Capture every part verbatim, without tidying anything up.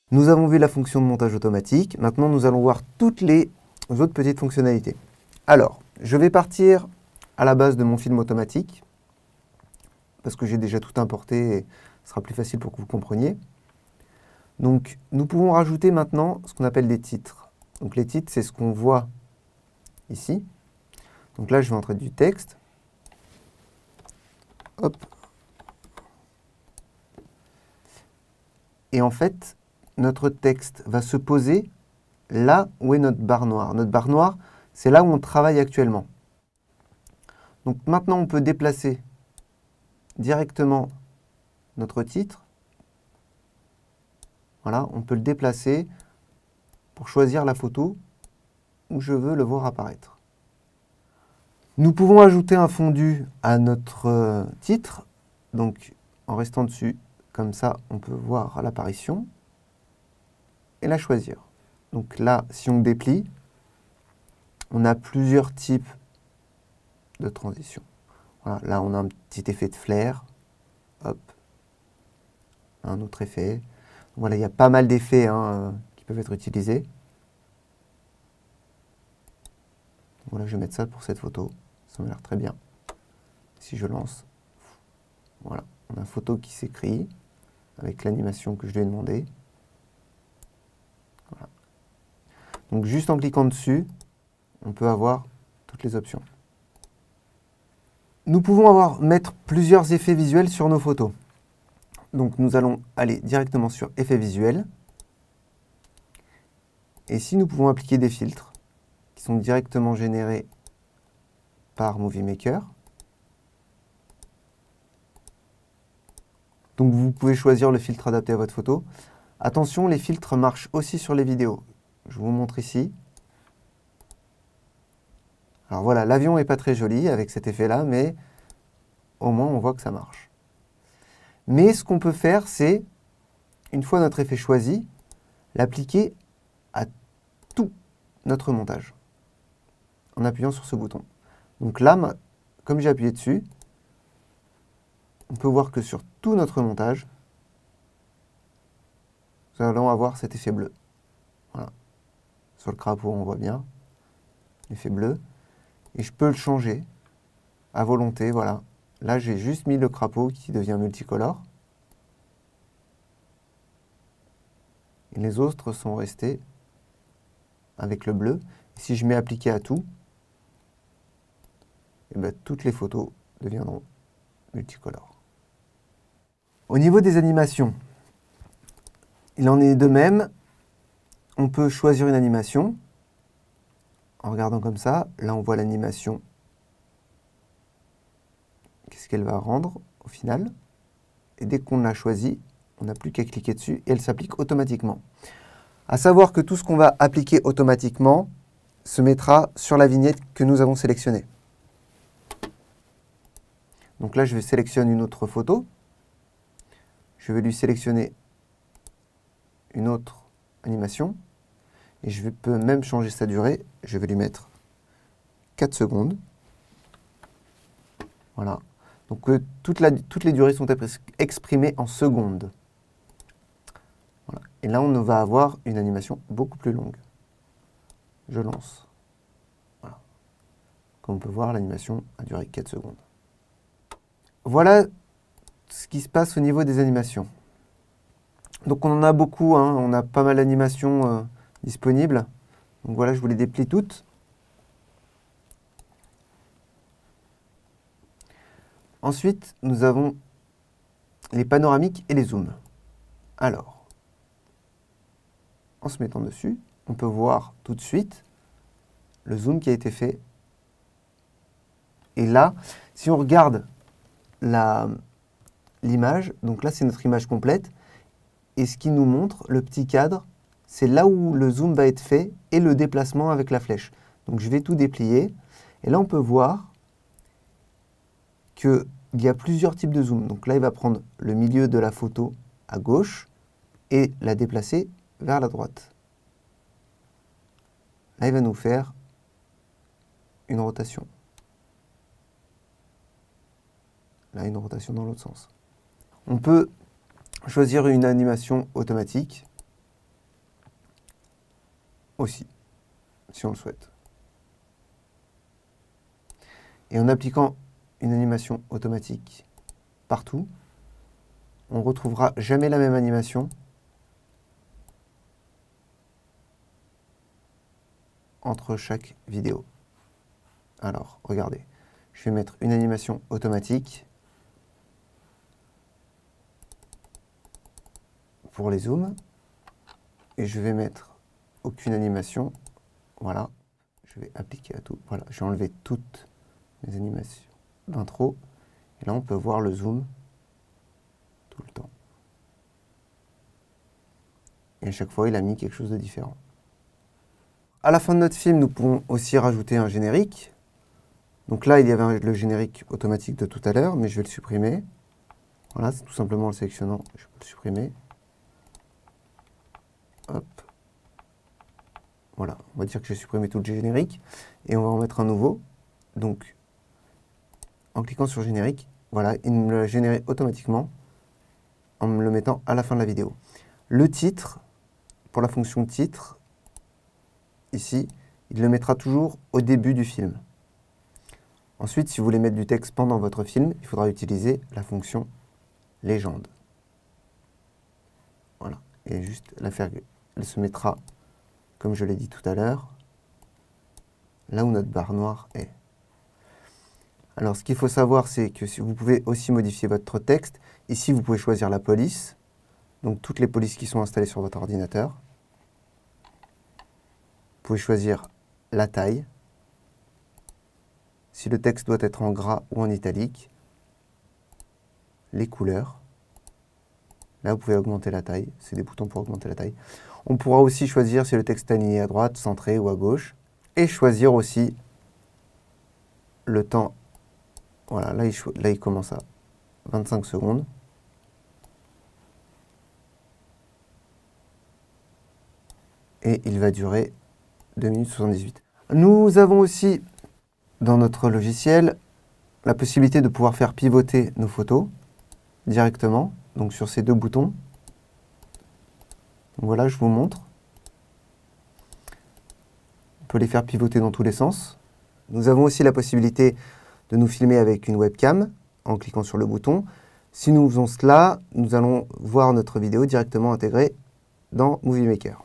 Nous avons vu la fonction de montage automatique. Maintenant, nous allons voir toutes les autres petites fonctionnalités. Alors, je vais partir à la base de mon film automatique, parce que j'ai déjà tout importé et ce sera plus facile pour que vous compreniez. Donc, nous pouvons rajouter maintenant ce qu'on appelle des titres. Donc, les titres, c'est ce qu'on voit ici. Donc là, je vais entrer du texte. Hop. Et en fait, notre texte va se poser là où est notre barre noire. Notre barre noire, c'est là où on travaille actuellement. Donc maintenant, on peut déplacer directement notre titre. Voilà, on peut le déplacer pour choisir la photo où je veux le voir apparaître. Nous pouvons ajouter un fondu à notre euh, titre. Donc en restant dessus, comme ça, on peut voir l'apparition et la choisir. Donc là, si on déplie, on a plusieurs types de transitions. Voilà, là, on a un petit effet de flair. Hop. Un autre effet. Voilà, il y a pas mal d'effets hein, qui peuvent être utilisés. Voilà, je vais mettre ça pour cette photo. Ça m'a l'air très bien. Si je lance, voilà, on a une photo qui s'écrit avec l'animation que je lui ai demandé. Voilà. Donc juste en cliquant dessus, on peut avoir toutes les options. Nous pouvons avoir, mettre plusieurs effets visuels sur nos photos. Donc nous allons aller directement sur effets visuels. Et ici, nous pouvons appliquer des filtres qui sont directement générés par Movie Maker. Donc vous pouvez choisir le filtre adapté à votre photo. Attention, les filtres marchent aussi sur les vidéos. Je vous montre ici. Alors voilà, l'avion n'est pas très joli avec cet effet-là, mais au moins on voit que ça marche. Mais ce qu'on peut faire, c'est, une fois notre effet choisi, l'appliquer à tout notre montage en appuyant sur ce bouton. Donc là, comme j'ai appuyé dessus, on peut voir que sur tout notre montage, nous allons avoir cet effet bleu. Voilà. Sur le crapaud, on voit bien l'effet bleu. Et je peux le changer à volonté. Voilà. Là, j'ai juste mis le crapaud qui devient multicolore. Et les autres sont restés avec le bleu. Et si je mets appliquer à tout, et bien, toutes les photos deviendront multicolores. Au niveau des animations, il en est de même. On peut choisir une animation en regardant comme ça. Là, on voit l'animation. Qu'est-ce qu'elle va rendre au final? Et dès qu'on l'a choisie, on n'a plus qu'à cliquer dessus et elle s'applique automatiquement. À savoir que tout ce qu'on va appliquer automatiquement se mettra sur la vignette que nous avons sélectionnée. Donc là, je vais sélectionner une autre photo. Je vais lui sélectionner une autre animation. Et je peux même changer sa durée. Je vais lui mettre quatre secondes. Voilà. Donc euh, toute la, toutes les durées sont exprimées en secondes. Voilà. Et là, on va avoir une animation beaucoup plus longue. Je lance. Voilà. Comme on peut voir, l'animation a duré quatre secondes. Voilà ce qui se passe au niveau des animations. Donc on en a beaucoup, hein. On a pas mal d'animations euh, disponibles. Donc voilà, je vous les déplie toutes. Ensuite, nous avons les panoramiques et les zooms. Alors, en se mettant dessus, on peut voir tout de suite le zoom qui a été fait. Et là, si on regarde l'image, donc là c'est notre image complète, et ce qui nous montre, le petit cadre, c'est là où le zoom va être fait et le déplacement avec la flèche. Donc je vais tout déplier, et là on peut voir qu'il y a plusieurs types de zoom. Donc là il va prendre le milieu de la photo à gauche et la déplacer vers la droite. Là il va nous faire une rotation. Là, une rotation dans l'autre sens. On peut choisir une animation automatique. aussi, si on le souhaite. Et en appliquant une animation automatique partout, on ne retrouvera jamais la même animation entre chaque vidéo. Alors, regardez, je vais mettre une animation automatique pour les zooms, et je vais mettre aucune animation. Voilà, je vais appliquer à tout. Voilà, j'ai enlevé toutes mes animations d'intro, et là on peut voir le zoom tout le temps. Et à chaque fois, il a mis quelque chose de différent. À la fin de notre film, nous pouvons aussi rajouter un générique. Donc là, il y avait un, le générique automatique de tout à l'heure, mais je vais le supprimer. Voilà, c'est tout simplement en le sélectionnant, je peux le supprimer. Hop. Voilà, on va dire que j'ai supprimé tout le générique. Et on va en mettre un nouveau. Donc, en cliquant sur générique, voilà, il me l'a généré automatiquement en me le mettant à la fin de la vidéo. Le titre, pour la fonction titre, ici, il le mettra toujours au début du film. Ensuite, si vous voulez mettre du texte pendant votre film, il faudra utiliser la fonction légende. Voilà, et juste la faire, elle se mettra, comme je l'ai dit tout à l'heure, là où notre barre noire est. Alors, ce qu'il faut savoir, c'est que si vous pouvez aussi modifier votre texte. Ici, vous pouvez choisir la police, donc toutes les polices qui sont installées sur votre ordinateur. Vous pouvez choisir la taille, si le texte doit être en gras ou en italique, les couleurs. Là, vous pouvez augmenter la taille, c'est des boutons pour augmenter la taille. On pourra aussi choisir si le texte est aligné à droite, centré ou à gauche, et choisir aussi le temps. Voilà, là il, là, il commence à vingt-cinq secondes. Et il va durer deux minutes soixante-dix-huit. Nous avons aussi, dans notre logiciel, la possibilité de pouvoir faire pivoter nos photos directement, donc sur ces deux boutons. Donc voilà, je vous montre. On peut les faire pivoter dans tous les sens. Nous avons aussi la possibilité de nous filmer avec une webcam en cliquant sur le bouton. Si nous faisons cela, nous allons voir notre vidéo directement intégrée dans Movie Maker.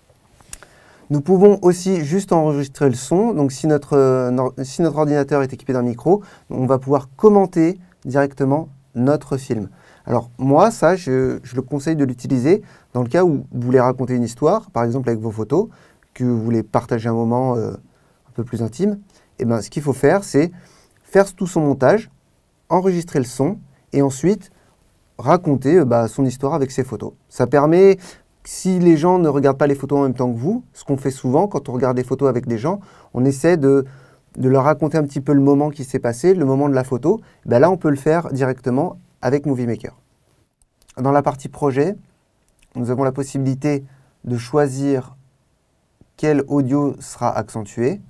Nous pouvons aussi juste enregistrer le son. Donc si notre, euh, si notre ordinateur est équipé d'un micro, on va pouvoir commenter directement notre film. Alors moi, ça, je, je le conseille de l'utiliser dans le cas où vous voulez raconter une histoire, par exemple avec vos photos, que vous voulez partager un moment euh, un peu plus intime. Et ben, ce qu'il faut faire, c'est faire tout son montage, enregistrer le son, et ensuite raconter euh, bah, son histoire avec ses photos. Ça permet... Si les gens ne regardent pas les photos en même temps que vous, ce qu'on fait souvent quand on regarde des photos avec des gens, on essaie de, de leur raconter un petit peu le moment qui s'est passé, le moment de la photo. Ben là, on peut le faire directement avec Movie Maker. Dans la partie projet, nous avons la possibilité de choisir quel audio sera accentué.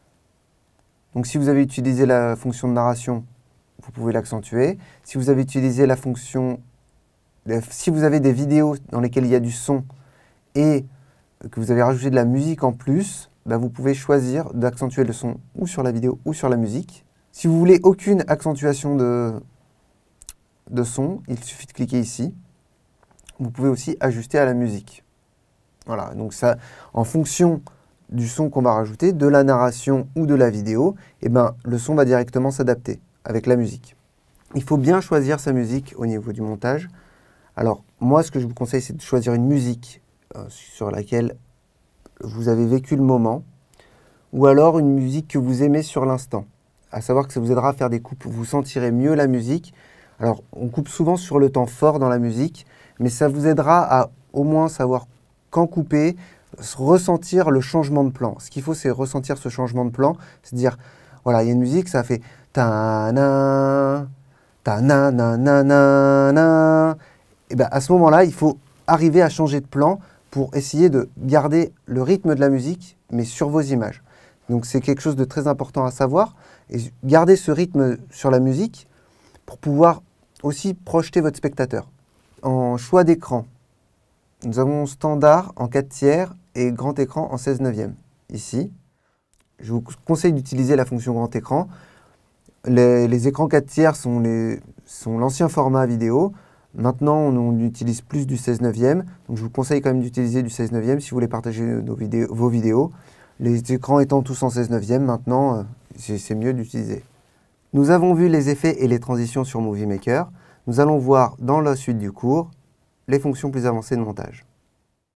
Donc si vous avez utilisé la fonction de narration, vous pouvez l'accentuer. Si vous avez utilisé la fonction... Si vous avez des vidéos dans lesquelles il y a du son et que vous avez rajouté de la musique en plus, ben vous pouvez choisir d'accentuer le son ou sur la vidéo ou sur la musique. Si vous voulez aucune accentuation de, de son, il suffit de cliquer ici. Vous pouvez aussi ajuster à la musique. Voilà, donc ça, en fonction du son qu'on va rajouter, de la narration ou de la vidéo, eh ben, le son va directement s'adapter avec la musique. Il faut bien choisir sa musique au niveau du montage. Alors, moi, ce que je vous conseille, c'est de choisir une musique euh, sur laquelle vous avez vécu le moment, ou alors une musique que vous aimez sur l'instant. À savoir que ça vous aidera à faire des coupes, vous sentirez mieux la musique. Alors, on coupe souvent sur le temps fort dans la musique, mais ça vous aidera à au moins savoir quand couper, ressentir le changement de plan. Ce qu'il faut, c'est ressentir ce changement de plan, c'est dire, voilà, il y a une musique, ça fait ta-na, ta-na-na-na-na-na. Et bien à ce moment-là, il faut arriver à changer de plan pour essayer de garder le rythme de la musique, mais sur vos images. Donc c'est quelque chose de très important à savoir. Et garder ce rythme sur la musique pour pouvoir aussi projeter votre spectateur. En choix d'écran, nous avons standard en quatre tiers et grand écran en seize neuvième. Ici, je vous conseille d'utiliser la fonction grand écran. Les, les écrans quatre tiers sont l'ancien format vidéo. Maintenant, on, on utilise plus du seize neuvième. Donc, je vous conseille quand même d'utiliser du seize neuvième si vous voulez partager nos vidéos, vos vidéos. Les écrans étant tous en seize neuvième, maintenant, euh, c'est mieux d'utiliser. Nous avons vu les effets et les transitions sur Movie Maker. Nous allons voir dans la suite du cours les fonctions plus avancées de montage.